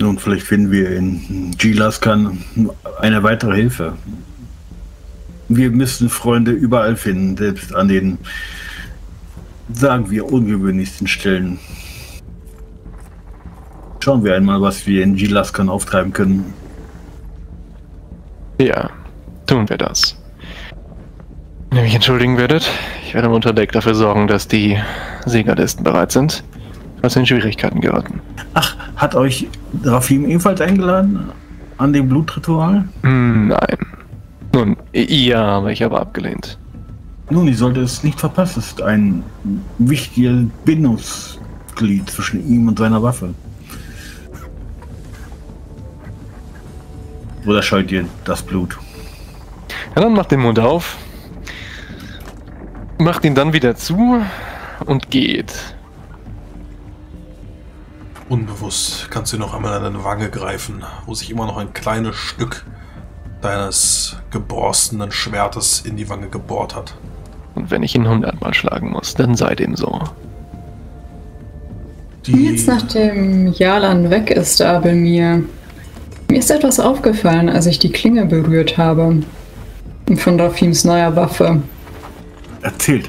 Nun, vielleicht finden wir in Gilaskan eine weitere Hilfe. Wir müssen Freunde überall finden, selbst an den, sagen wir, ungewöhnlichsten Stellen. Schauen wir einmal, was wir in Gilaskan auftreiben können. Ja, tun wir das. Wenn ihr mich entschuldigen werdet, ich werde im Unterdeck dafür sorgen, dass die Siegerlisten bereit sind, falls wir in Schwierigkeiten geraten. Ach, hat euch Rafim ebenfalls eingeladen an dem Blutritual? Nein. Nun, ja, aber ich habe abgelehnt. Nun, ich sollte es nicht verpassen. Es ist ein wichtiges Bindungsglied zwischen ihm und seiner Waffe. Oder scheut ihr das Blut? Ja, dann macht den Mund auf, macht ihn dann wieder zu und geht. Unbewusst kannst du noch einmal an deine Wange greifen, wo sich immer noch ein kleines Stück deines geborstenen Schwertes in die Wange gebohrt hat. Und wenn ich ihn 100-mal schlagen muss, dann sei dem so. Jetzt, nachdem Jalan weg ist, Abel, mir ist etwas aufgefallen, als ich die Klinge berührt habe. Von Rafims neuer Waffe. Erzählt.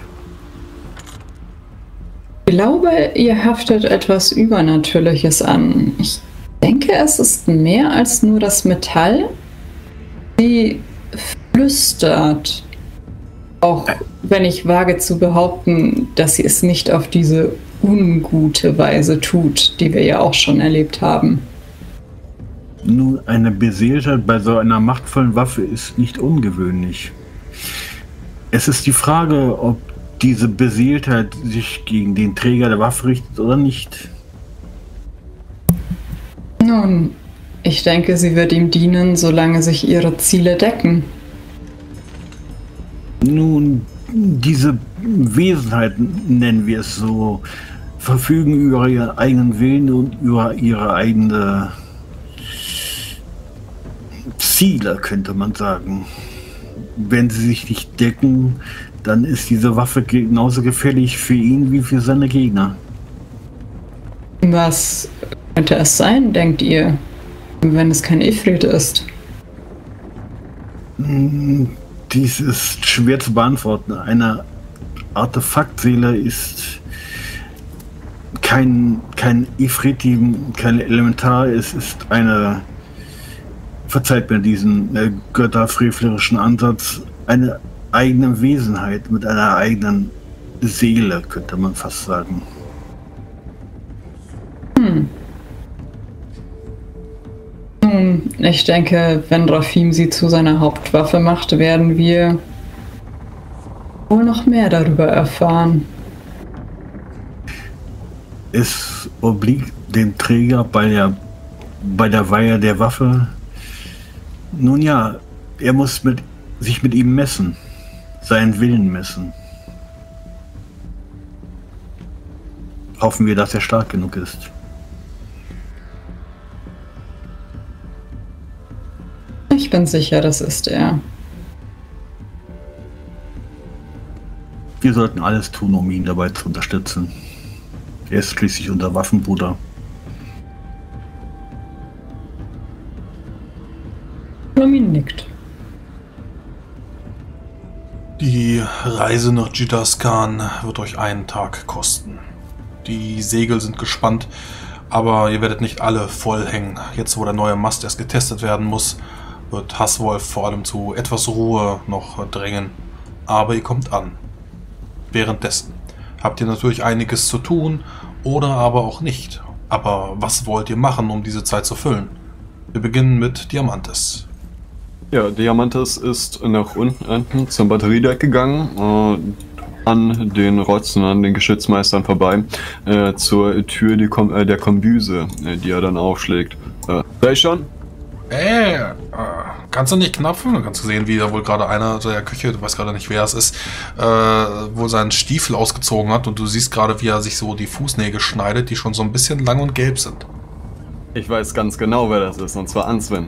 Ich glaube, ihr haftet etwas Übernatürliches an. Ich denke, es ist mehr als nur das Metall. Sie flüstert. Auch wenn ich wage zu behaupten, dass sie es nicht auf diese ungute Weise tut, die wir ja auch schon erlebt haben. Nun, eine Beseeltheit bei so einer machtvollen Waffe ist nicht ungewöhnlich. Es ist die Frage, ob diese Beseeltheit sich gegen den Träger der Waffe richtet oder nicht. Nun, ich denke, sie wird ihm dienen, solange sich ihre Ziele decken. Nun, diese Wesenheiten, nennen wir es so, verfügen über ihren eigenen Willen und über ihre eigene Ziele, könnte man sagen. Wenn sie sich nicht decken, dann ist diese Waffe genauso gefährlich für ihn wie für seine Gegner. Was könnte es sein, denkt ihr, wenn es kein Ifrit ist? Dies ist schwer zu beantworten. Eine Artefaktseele ist kein Ifritim, kein Elementar. Es ist eine, verzeiht mir diesen götterfrevlerischen Ansatz, eine eigene Wesenheit mit einer eigenen Seele, könnte man fast sagen. Nun, ich denke, wenn Rafim sie zu seiner Hauptwaffe macht, werden wir wohl noch mehr darüber erfahren. Es obliegt dem Träger bei der Weihe der Waffe. Nun ja, er muss sich mit ihm messen, seinen Willen messen. Hoffen wir, dass er stark genug ist. Ich bin sicher, das ist er. Wir sollten alles tun, um ihn dabei zu unterstützen. Er ist schließlich unser Waffenbruder. Flamin nickt. Die Reise nach Gilaskan wird euch einen Tag kosten. Die Segel sind gespannt, aber ihr werdet nicht alle voll hängen. Jetzt, wo der neue Mast erst getestet werden muss, wird Hasswolf vor allem zu etwas Ruhe noch drängen. Aber ihr kommt an. Währenddessen habt ihr natürlich einiges zu tun oder aber auch nicht. Aber was wollt ihr machen, um diese Zeit zu füllen? Wir beginnen mit Diamantes. Ja, Diamantes ist nach unten zum Batteriedeck gegangen, an den Rotzen, an den Geschützmeistern vorbei, zur Tür der Kombüse, die er dann aufschlägt. Sei schon? Kannst du nicht knapfen? Du kannst sehen, wie da wohl gerade einer der Küche, du weißt gerade nicht, wer es ist, wohl seinen Stiefel ausgezogen hat und du siehst gerade, wie er sich so die Fußnägel schneidet, die schon so ein bisschen lang und gelb sind. Ich weiß ganz genau, wer das ist, und zwar Answin.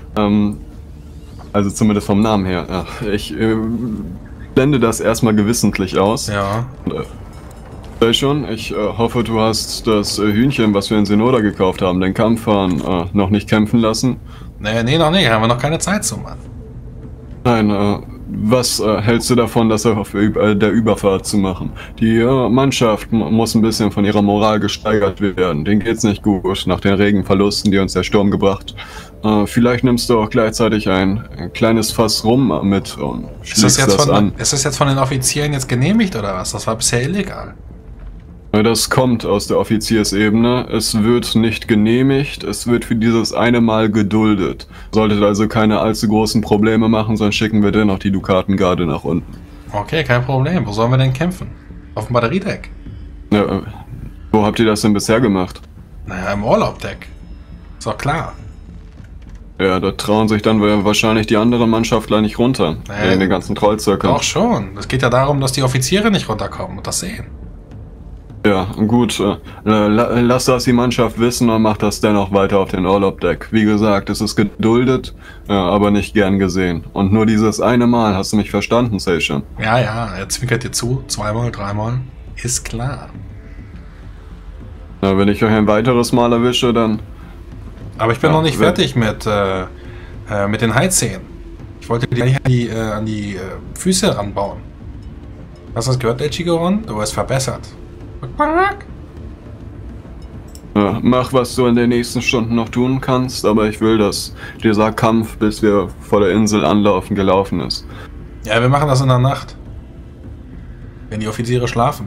Also zumindest vom Namen her. Ja, ich blende das erstmal gewissentlich aus. Ja. Schon, ich hoffe, du hast das Hühnchen, was wir in Senoda gekauft haben, den Kampfhahn, noch nicht kämpfen lassen. Nee, noch nicht. Haben wir noch keine Zeit zu, Mann. Nein, was hältst du davon, das auf der Überfahrt zu machen? Die Mannschaft muss ein bisschen von ihrer Moral gesteigert werden. Denen geht's nicht gut nach den Regenverlusten, die uns der Sturm gebracht. Vielleicht nimmst du auch gleichzeitig ein kleines Fass rum mit und Ist das jetzt von den Offizieren jetzt genehmigt oder was? Das war bisher illegal. Das kommt aus der Offiziersebene. Es wird nicht genehmigt, es wird für dieses eine Mal geduldet. Solltet also keine allzu großen Probleme machen, sonst schicken wir dennoch die Dukatengarde nach unten. Okay, kein Problem. Wo sollen wir denn kämpfen? Auf dem Batteriedeck? Ja, wo habt ihr das denn bisher gemacht? Naja, im Urlaubdeck. Ist doch klar. Ja, da trauen sich dann wahrscheinlich die anderen Mannschaftler nicht runter. Wegen den ganzen Trollzirkeln. Doch schon. Es geht ja darum, dass die Offiziere nicht runterkommen und das sehen. Ja, gut. Lass das die Mannschaft wissen und mach das dennoch weiter auf den Urlaubdeck. Wie gesagt, es ist geduldet, aber nicht gern gesehen. Und nur dieses eine Mal, hast du mich verstanden, Seishan? Ja, er zwinkert dir zu. 2-mal, 3-mal. Ist klar. Na, wenn ich euch ein weiteres Mal erwische, dann... Aber ich bin noch nicht fertig mit den Heizseen. Ich wollte die gleich an die Füße ranbauen. Hast du das gehört, Echigoron? Du wirst verbessert. Ja, mach, was du in den nächsten Stunden noch tun kannst, aber ich will, dass dieser Kampf, bis wir vor der Insel anlaufen, gelaufen ist. Ja, wir machen das in der Nacht. Wenn die Offiziere schlafen.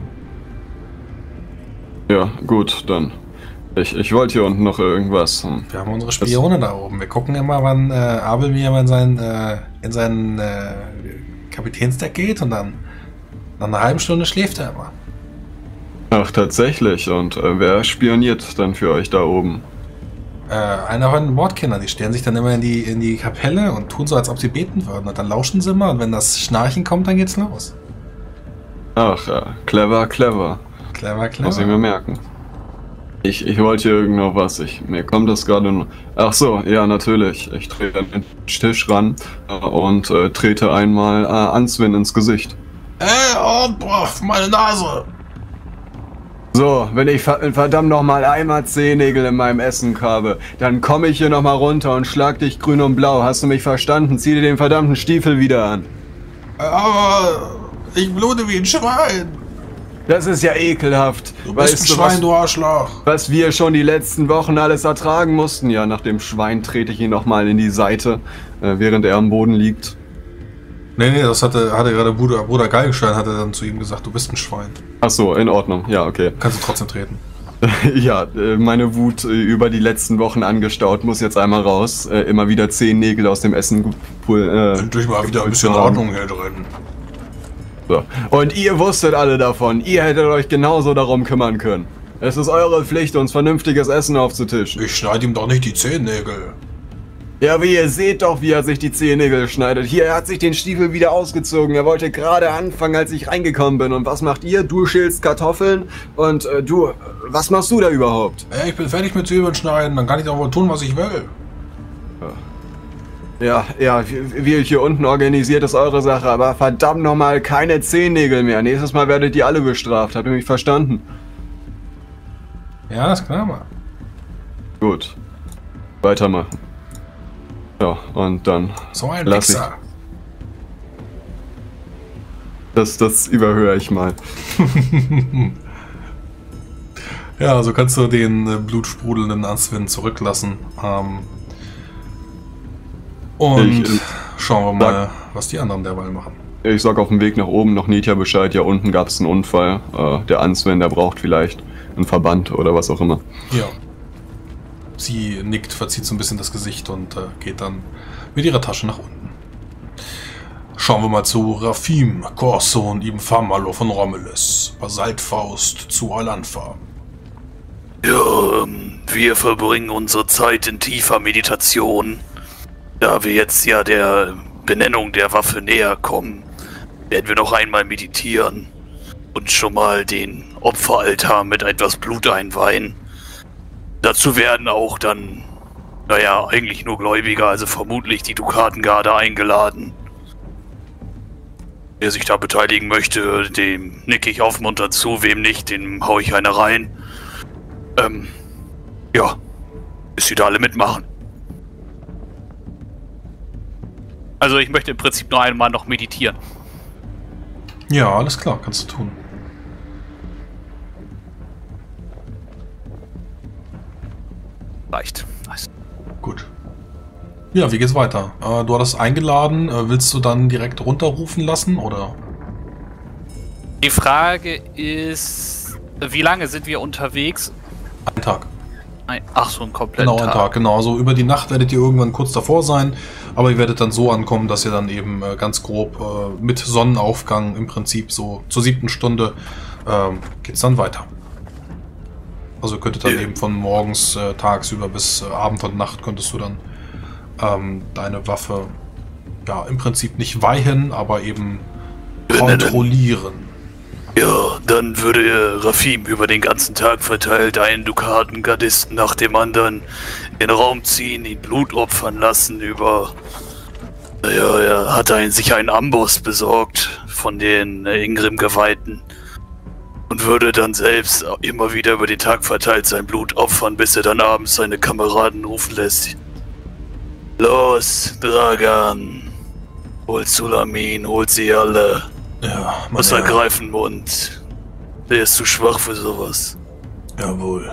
Ja, gut, dann. Ich wollte hier unten noch irgendwas. Wir haben unsere Spione da oben. Wir gucken immer, wann Abel mir in seinen Kapitänsdeck geht und dann nach einer halben Stunde schläft er immer. Ach, tatsächlich. Und wer spioniert dann für euch da oben? Einer von den Mordkindern. Die stellen sich dann immer in die Kapelle und tun so, als ob sie beten würden. Und dann lauschen sie immer und wenn das Schnarchen kommt, dann geht's los. Ach, clever. Clever. Muss ich mir merken. Ich wollte hier irgend noch was. Mir kommt das gerade nur. Ach so, ja, natürlich. Ich trete an den Tisch ran und trete einmal Answin ins Gesicht. Boah, meine Nase! So, wenn ich verdammt nochmal einmal Zehennägel in meinem Essen habe, dann komme ich hier nochmal runter und schlag dich grün und blau. Hast du mich verstanden? Zieh dir den verdammten Stiefel wieder an. Aber ich blute wie ein Schwein. Das ist ja ekelhaft. Du bist ein Schwein, du Arschloch. Was wir schon die letzten Wochen alles ertragen mussten. Ja, nach dem Schwein trete ich ihn nochmal in die Seite, während er am Boden liegt. Nee, das hatte gerade Bruder Galgenstein hatte dann zu ihm gesagt, du bist ein Schwein. Ach so, in Ordnung. Ja, okay. Kannst du trotzdem treten. Ja, meine Wut über die letzten Wochen angestaut muss jetzt einmal raus. Immer wieder Zehennägel aus dem Essen. Endlich mal wieder ein bisschen Ordnung hier drin. So. Und ihr wusstet alle davon. Ihr hättet euch genauso darum kümmern können. Es ist eure Pflicht, uns vernünftiges Essen aufzutischen. Ich schneide ihm doch nicht die Zehennägel. Ja, aber ihr seht doch, wie er sich die Zehennägel schneidet. Hier, er hat sich den Stiefel wieder ausgezogen. Er wollte gerade anfangen, als ich reingekommen bin. Und was macht ihr? Du schälst Kartoffeln und du, was machst du da überhaupt? Ich bin fertig mit Zwiebeln schneiden, dann kann ich doch wohl tun, was ich will. Ja, wie ihr hier unten organisiert, ist eure Sache. Aber verdammt nochmal, keine Zehennägel mehr. Nächstes Mal werdet ihr alle bestraft. Habt ihr mich verstanden? Ja, ist klar, Mann. Gut. Weitermachen. Ja, und dann so ein Wichser. Das überhöre ich mal. Ja, so kannst du den blutsprudelnden Answin zurücklassen. Und schauen wir mal, was die anderen derweil machen. Ich sag auf dem Weg nach oben noch Nitya Bescheid. Ja, unten gab es einen Unfall. Der Answin, der braucht vielleicht einen Verband oder was auch immer. Ja. Sie nickt, verzieht so ein bisschen das Gesicht und geht dann mit ihrer Tasche nach unten. Schauen wir mal zu Rafim, Corso und Ibn Famalo von Romulus. Basaltfaust zu Alanfa. Ja, wir verbringen unsere Zeit in tiefer Meditation. Da wir jetzt ja der Benennung der Waffe näher kommen, werden wir noch einmal meditieren und schon mal den Opferaltar mit etwas Blut einweihen. Dazu werden auch dann, naja, eigentlich nur Gläubiger, also vermutlich die Dukatengarde eingeladen. wer sich da beteiligen möchte, dem nicke ich aufmunternd zu, wem nicht, dem hau ich eine rein. Ja, bis sie da alle mitmachen. Also ich möchte im Prinzip nur einmal noch meditieren. Ja, alles klar, kannst du tun. Reicht. Nice. Gut. Ja, wie geht's weiter? Du hattest eingeladen, willst du dann direkt runterrufen lassen, oder? Die Frage ist, wie lange sind wir unterwegs? Ein Tag. Ach, so ein kompletter Genau, ein Tag, genau. Also über die Nacht werdet ihr irgendwann kurz davor sein, aber ihr werdet dann so ankommen, dass ihr dann eben ganz grob mit Sonnenaufgang im Prinzip so zur 7. Stunde geht's dann weiter. Also ihr könntet dann eben von morgens, tagsüber bis Abend und Nacht könntest du dann deine Waffe ja im Prinzip nicht weihen, aber eben kontrollieren. Ja, dann würde Rafim über den ganzen Tag verteilt einen Dukaten Gardisten nach dem anderen in den Raum ziehen, ihn Blut opfern lassen er hat sich einen Amboss besorgt von den Ingrim-Geweihten und würde dann selbst immer wieder über den Tag verteilt sein Blut opfern, bis er dann abends seine Kameraden rufen lässt. Los, Dragan, holt Sulamin, holt sie alle. Ja, Muss ergreifen, Mund. Der ist zu schwach für sowas. Jawohl.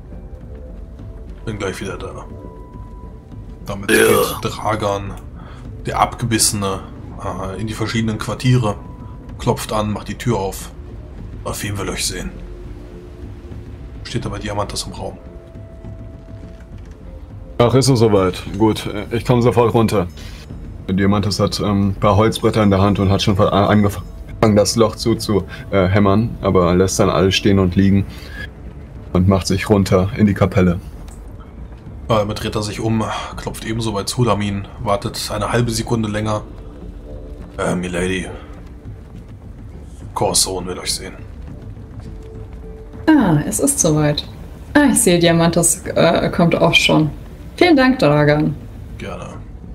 Bin gleich wieder da. Damit geht Dragan, der Abgebissene, in die verschiedenen Quartiere, klopft an, macht die Tür auf. Rafim will euch sehen. Steht da bei Diamantas im Raum. Ach, ist es soweit. Gut, ich komme sofort runter. Diamantas hat ein paar Holzbretter in der Hand und hat schon angefangen, das Loch hämmern, aber lässt dann alles stehen und liegen und macht sich runter in die Kapelle. Damit dreht er sich um, klopft ebenso bei Sulamin, wartet eine halbe Sekunde länger. Milady, Korson will euch sehen. Ah, es ist soweit. Ah, ich sehe, Diamantas kommt auch schon. Vielen Dank, Dragan. Gerne.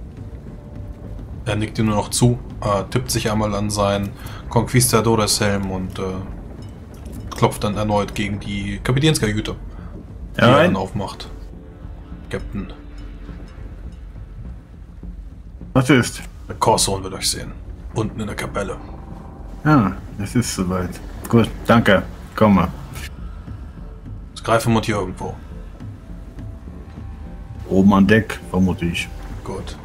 Er nickt dir nur noch zu, tippt sich einmal an seinen Conquistadores-Helm und klopft dann erneut gegen die Kapitänskajüte, die er dann aufmacht. Captain. Was ist? Der Korson will euch sehen. Unten in der Kapelle. Ah, es ist soweit. Gut, danke. Komm mal. Das Greifenmund hier irgendwo. Oben an Deck, vermute ich. Gut.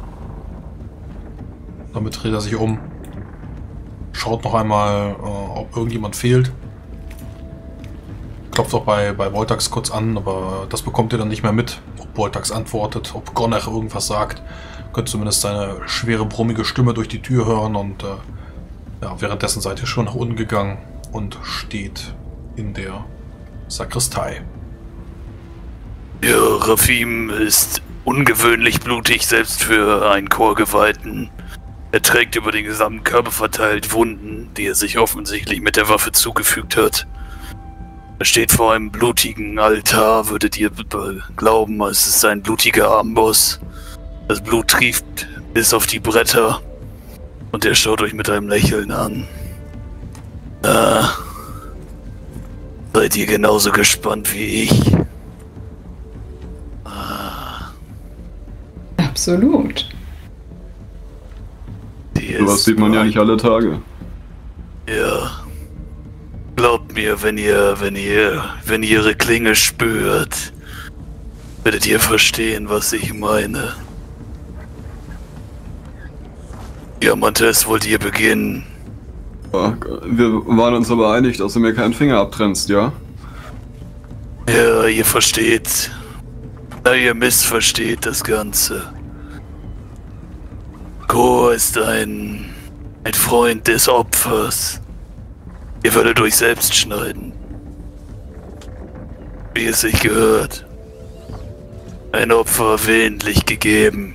Damit dreht er sich um. Schaut noch einmal, ob irgendjemand fehlt. Klopft auch bei Voltax kurz an, aber das bekommt ihr dann nicht mehr mit. Ob Voltax antwortet, ob Gonner irgendwas sagt. Könnt zumindest seine schwere, brummige Stimme durch die Tür hören und währenddessen seid ihr schon nach unten gegangen und steht in der Sakristei. Ja, Rafim ist ungewöhnlich blutig, selbst für einen Chorgeweihten. Er trägt über den gesamten Körper verteilt Wunden, die er sich offensichtlich mit der Waffe zugefügt hat. Er steht vor einem blutigen Altar, würdet ihr glauben, es ist ein blutiger Amboss. Das Blut trieft bis auf die Bretter und er schaut euch mit einem Lächeln an. Seid ihr genauso gespannt wie ich? Absolut. Sowas sieht man ja nicht alle Tage. Ja. Glaubt mir, wenn ihr ihre Klinge spürt, werdet ihr verstehen, was ich meine. Diamantes, wollt ihr beginnen? Ja, wir waren uns aber einig, dass du mir keinen Finger abtrennst, ja? Ja, ihr versteht. Na, ihr missversteht das Ganze. Ko ist ein Freund des Opfers. Ihr werdet euch selbst schneiden. Wie es sich gehört. Ein Opfer willentlich gegeben.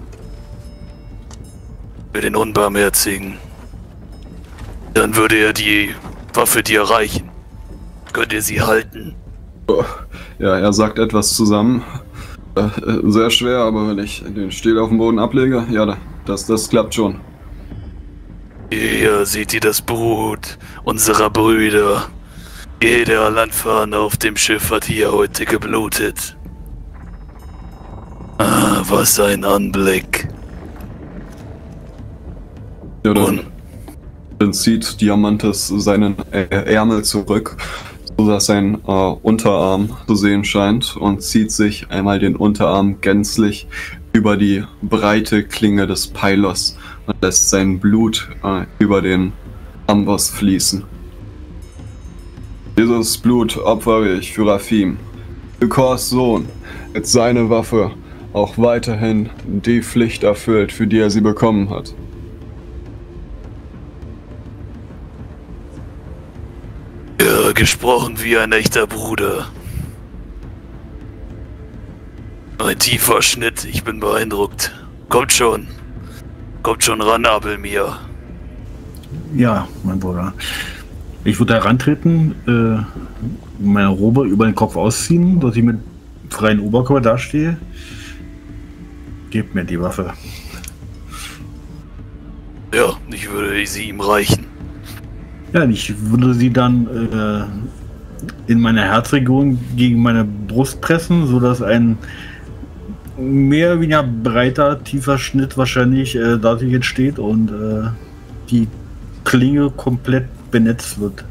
Für den Unbarmherzigen. Dann würde er die Waffe dir reichen. Könnt ihr sie halten? Ja, er sagt etwas zusammen. Sehr schwer, aber wenn ich den Stiel auf den Boden ablege, ja, das klappt schon. Hier seht ihr das Blut unserer Brüder. Jeder Landfahrer auf dem Schiff hat hier heute geblutet. Ah, was ein Anblick. Ja, dann zieht Diamantes seinen Ärmel zurück, sodass sein Unterarm zu sehen scheint, und zieht sich einmal den Unterarm gänzlich über die breite Klinge des Pylos und lässt sein Blut über den Amboss fließen. Dieses Blut opfere ich für Rafim, für Kors Sohn, jetzt seine Waffe auch weiterhin die Pflicht erfüllt, für die er sie bekommen hat. Ja, gesprochen wie ein echter Bruder. Ein tiefer Schnitt, ich bin beeindruckt. Kommt schon ran, Abelmir. Ja, mein Bruder. Ich würde herantreten, meine Robe über den Kopf ausziehen, dass ich mit freiem Oberkörper dastehe. Gebt mir die Waffe. Ja, ich würde sie ihm reichen. Ja, ich würde sie dann in meine Herzregion gegen meine Brust pressen, sodass ein mehr oder weniger breiter, tiefer Schnitt wahrscheinlich dadurch entsteht und die Klinge komplett benetzt wird.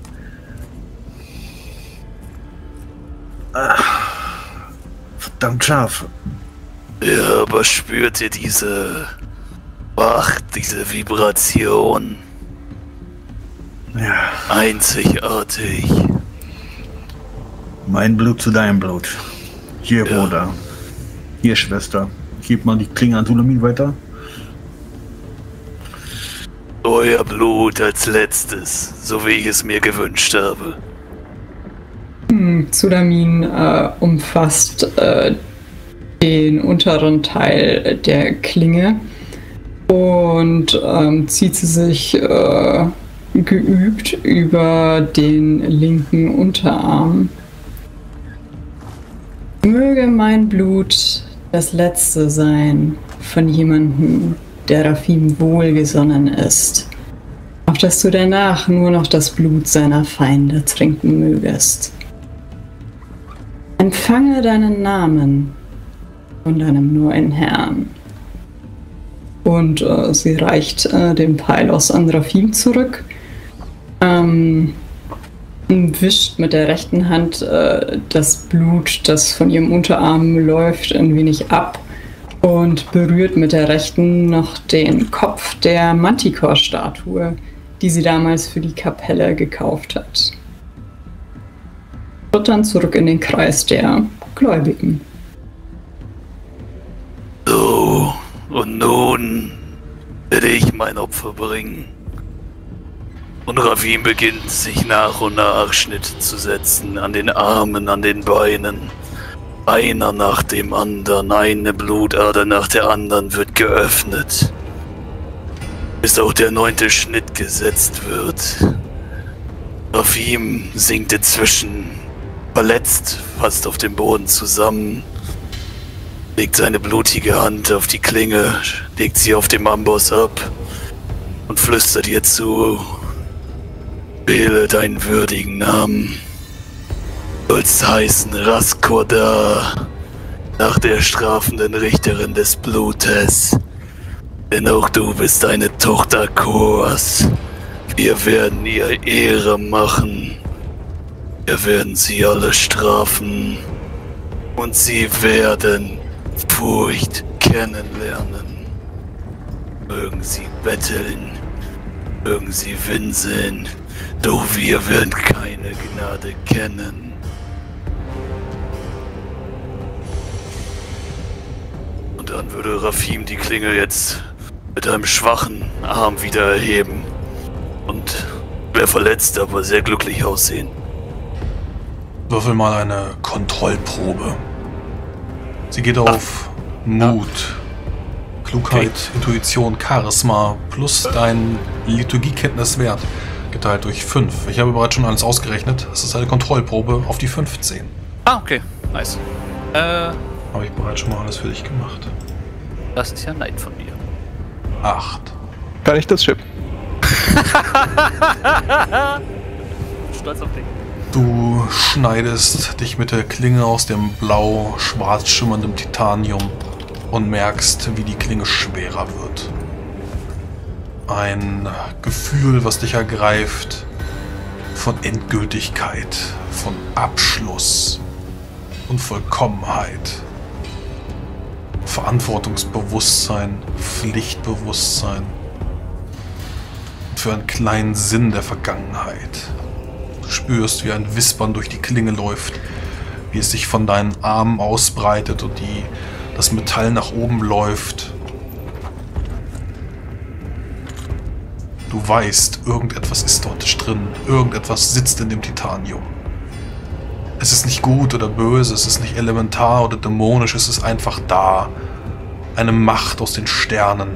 Verdammt scharf. Ja, aber spürt ihr diese Macht, diese Vibration? Ja. Einzigartig. Mein Blut zu deinem Blut. Hier, Ja. Bruder. Hier, Schwester. Gib mal die Klinge an Sulamin weiter. Euer Blut als letztes, so wie ich es mir gewünscht habe. Sulamin umfasst den unteren Teil der Klinge und zieht sie sich geübt über den linken Unterarm. Möge mein Blut das letzte sein von jemandem, der Rafim wohlgesonnen ist, auf dass du danach nur noch das Blut seiner Feinde trinken mögest. Empfange deinen Namen von deinem neuen Herrn. Und sie reicht den Pylos an Rafim zurück, wischt mit der rechten Hand das Blut, das von ihrem Unterarm läuft, ein wenig ab und berührt mit der rechten noch den Kopf der Manticore-Statue, die sie damals für die Kapelle gekauft hat. Und dann zurück in den Kreis der Gläubigen. So, und nun werde ich mein Opfer bringen. Und Rafim beginnt sich nach und nach Schnitte zu setzen, an den Armen, an den Beinen. Einer nach dem anderen, eine Blutader nach der anderen wird geöffnet. Bis auch der 9. Schnitt gesetzt wird. Rafim sinkt inzwischen verletzt, fast auf dem Boden zusammen. Legt seine blutige Hand auf die Klinge, legt sie auf dem Amboss ab und flüstert ihr zu: Wähle deinen würdigen Namen. Sollst heißen Raskorda, nach der strafenden Richterin des Blutes. Denn auch du bist eine Tochter Kors. Wir werden ihr Ehre machen. Wir werden sie alle strafen. Und sie werden Furcht kennenlernen. Mögen sie betteln, mögen sie winseln, doch wir werden keine Gnade kennen. Und dann würde Rafim die Klinge jetzt mit einem schwachen Arm wieder erheben und wäre verletzt, aber sehr glücklich aussehen. Würfel mal eine Kontrollprobe. Sie geht auf Mut, Klugheit, Intuition, Charisma plus dein Liturgiekenntniswert geteilt durch 5. Ich habe bereits schon alles ausgerechnet. Es ist eine Kontrollprobe auf die 15. Ah, okay. Nice. Habe ich bereits schon mal alles für dich gemacht. Das ist ja nett von dir. 8. Kann ich das Chip? Stolz auf dich. Du schneidest dich mit der Klinge aus dem blau-schwarz schimmernden Titanium und merkst, wie die Klinge schwerer wird. Ein Gefühl, was dich ergreift, von Endgültigkeit, von Abschluss und Vollkommenheit. Verantwortungsbewusstsein, Pflichtbewusstsein. Für einen kleinen Sinn der Vergangenheit. Du spürst, wie ein Wispern durch die Klinge läuft, wie es sich von deinen Armen ausbreitet und das Metall nach oben läuft. Du weißt, irgendetwas ist dort drin, irgendetwas sitzt in dem Titanium. Es ist nicht gut oder böse, es ist nicht elementar oder dämonisch, es ist einfach da. Eine Macht aus den Sternen.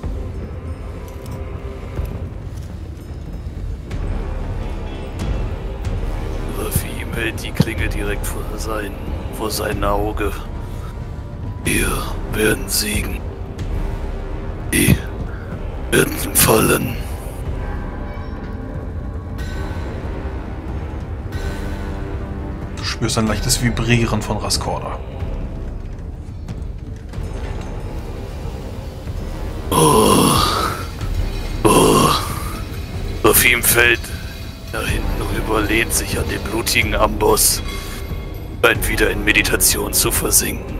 Rafim hält die Klinge direkt vor sein Auge. Wir werden siegen. Die werden fallen. Du spürst ein leichtes Vibrieren von Raskorda. Rafim fällt nach hinten rüber, lehnt sich an den blutigen Amboss, scheint wieder in Meditation zu versinken.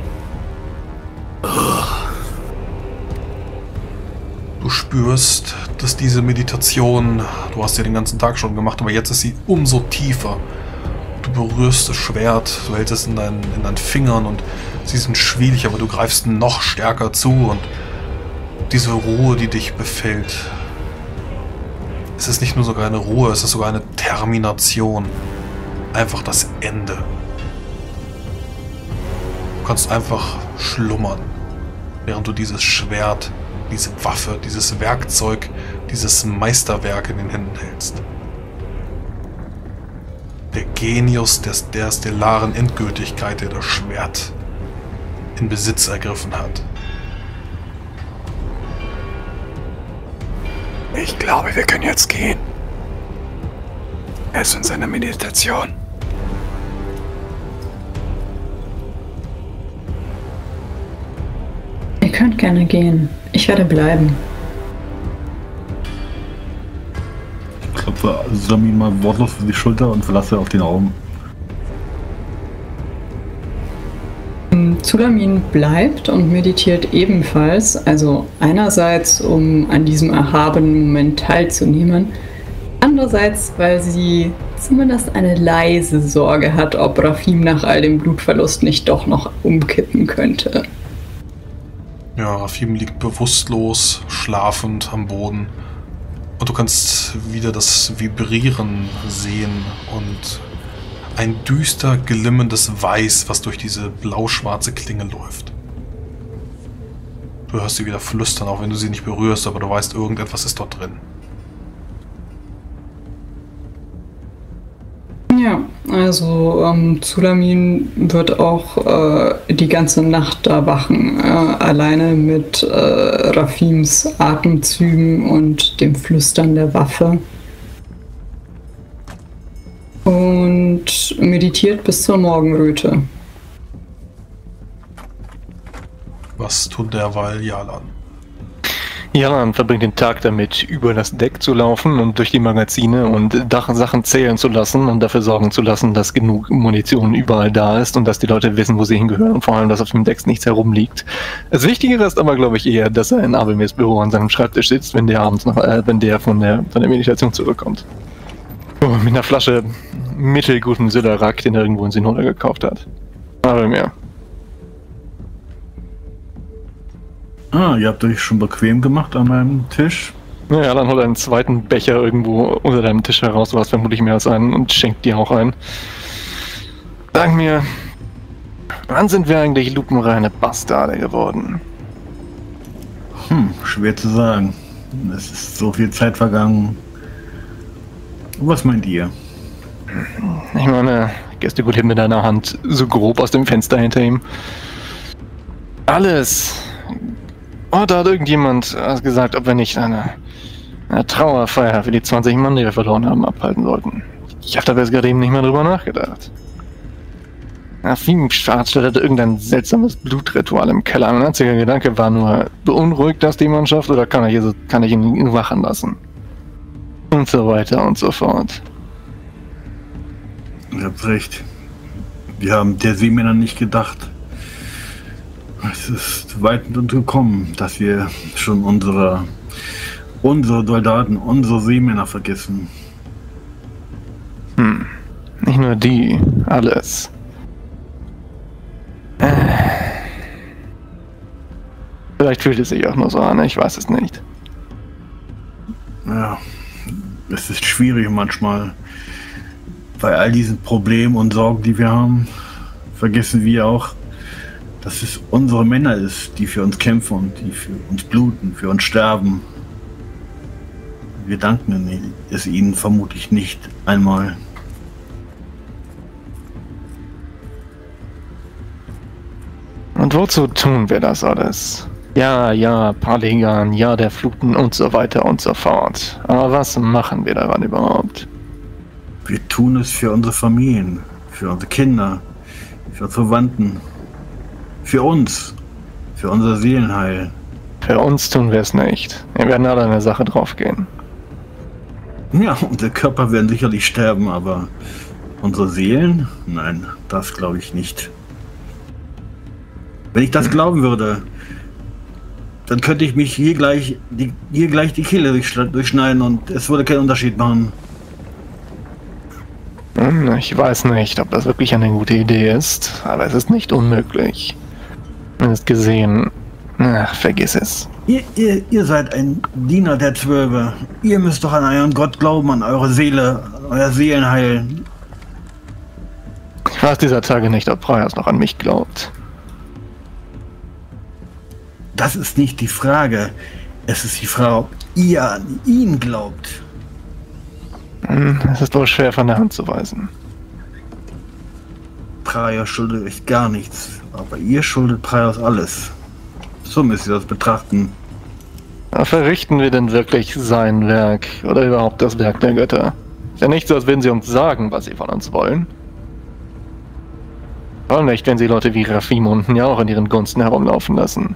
Du spürst, dass diese Meditation, du hast sie den ganzen Tag schon gemacht, aber jetzt ist sie umso tiefer. Du berührst das Schwert, du hältst es in deinen Fingern und sie sind schwierig, aber du greifst noch stärker zu und diese Ruhe, die dich befällt. Es ist nicht nur sogar eine Ruhe, es ist sogar eine Termination. Einfach das Ende. Du kannst einfach schlummern, während du dieses Schwert, diese Waffe, dieses Werkzeug, dieses Meisterwerk in den Händen hältst. Der Genius der stellaren Endgültigkeit, der das Schwert in Besitz ergriffen hat. Ich glaube, wir können jetzt gehen. Er ist in seiner Meditation. Ihr könnt gerne gehen. Ich werde bleiben. Ich klopfe Samin mal wortlos für die Schulter und verlasse auf den Raum. Zulamin bleibt und meditiert ebenfalls, also einerseits, um an diesem erhabenen Moment teilzunehmen, andererseits, weil sie zumindest eine leise Sorge hat, ob Rafim nach all dem Blutverlust nicht doch noch umkippen könnte. Ja, Rafim liegt bewusstlos, schlafend am Boden und du kannst wieder das Vibrieren sehen und ein düster glimmendes Weiß, was durch diese blau-schwarze Klinge läuft. Du hörst sie wieder flüstern, auch wenn du sie nicht berührst, aber du weißt, irgendetwas ist dort drin. Ja, also Zulamin wird auch die ganze Nacht da wachen, alleine mit Rafims Atemzügen und dem Flüstern der Waffe. Und meditiert bis zur Morgenröte. Was tut derweil Yalan? Yalan verbringt den Tag damit, über das Deck zu laufen und durch die Magazine und Sachen zählen zu lassen und dafür sorgen zu lassen, dass genug Munition überall da ist und dass die Leute wissen, wo sie hingehören und vor allem, dass auf dem Deck nichts herumliegt. Das Wichtigere ist aber, glaube ich, eher, dass er in Abelmirs Büro an seinem Schreibtisch sitzt, wenn der abends wenn der von der Meditation zurückkommt. Mit einer Flasche mittelguten Syllarak, den er irgendwo in Sinnoda gekauft hat. Aber mehr. Ihr habt euch schon bequem gemacht an meinem Tisch. Ja, dann holt er einen zweiten Becher irgendwo unter deinem Tisch heraus, du hast vermutlich mehr als einen, und schenkt dir auch ein. Sag mir, wann sind wir eigentlich lupenreine Bastarde geworden? Schwer zu sagen. Es ist so viel Zeit vergangen. Was meint ihr? Ich meine, gestikuliert mit deiner Hand so grob aus dem Fenster hinter ihm. Alles. Oh, da hat irgendjemand gesagt, ob wir nicht eine eine Trauerfeier für die 20 Mann, die wir verloren haben, abhalten sollten. Ich habe da bis gerade eben nicht mehr drüber nachgedacht. Rafim veranstaltete irgendein seltsames Blutritual im Keller. Mein einziger Gedanke war nur, beunruhigt das die Mannschaft oder kann ich ihn wachen lassen? Und so weiter und so fort. Ihr habt recht. Wir haben der Seemänner nicht gedacht. Es ist weit mit uns gekommen, dass wir schon unsere Soldaten, unsere Seemänner vergessen. Nicht nur die, alles. Vielleicht fühlt es sich auch nur so an, ich weiß es nicht. Ja, es ist schwierig manchmal. Bei all diesen Problemen und Sorgen, die wir haben, vergessen wir auch, dass es unsere Männer ist, die für uns kämpfen und die für uns bluten, für uns sterben. Wir danken es ihnen vermutlich nicht einmal. Und wozu tun wir das alles? Ja, Paligan, ja, der Fluten und so weiter und so fort. Aber was machen wir daran überhaupt? Wir tun es für unsere Familien, für unsere Kinder, für unsere Verwandten, für uns, für unser Seelenheil. Für uns tun wir es nicht. Wir werden alle an der Sache draufgehen. Ja, unsere Körper werden sicherlich sterben, aber unsere Seelen? Nein, das glaube ich nicht. Wenn ich das glauben würde, dann könnte ich mich hier gleich die Kehle durchschneiden und es würde keinen Unterschied machen. Ich weiß nicht, ob das wirklich eine gute Idee ist, aber es ist nicht unmöglich. Zumindest gesehen. Ach, vergiss es. Ihr seid ein Diener der Zwölfe. Ihr müsst doch an euren Gott glauben, an eure Seele, an euer Seelenheil. Ich weiß dieser Tage nicht, ob Praios noch an mich glaubt. Das ist nicht die Frage. Es ist die Frage, ob ihr an ihn glaubt. Es ist wohl schwer von der Hand zu weisen. Praios schuldet euch gar nichts, aber ihr schuldet Praios alles. So müsst ihr das betrachten. Verrichten wir denn wirklich sein Werk oder überhaupt das Werk der Götter? Ist ja nicht so, als würden sie uns sagen, was sie von uns wollen. Vor allem nicht, wenn sie Leute wie Rafim unten ja auch in ihren Gunsten herumlaufen lassen.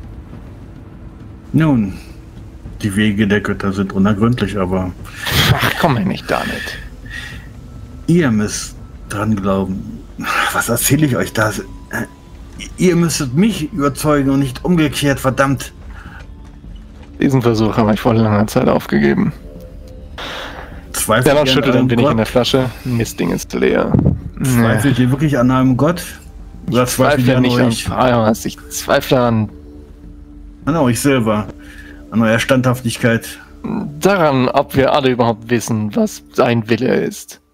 Nun, die Wege der Götter sind unergründlich, aber... Ach, komm mir nicht damit. Ihr müsst dran glauben. Was erzähle ich euch da? Ihr müsstet mich überzeugen und nicht umgekehrt, verdammt. Diesen Versuch habe ich vor langer Zeit aufgegeben. Der Laut schüttelt ein wenig in der Flasche. Mistding ist leer. Zweifelt ihr wirklich an einem Gott? Oder ich zweifle nicht an Praios. Ich zweifle an euch selber. An eurer Standhaftigkeit. Daran, ob wir alle überhaupt wissen, was sein Wille ist.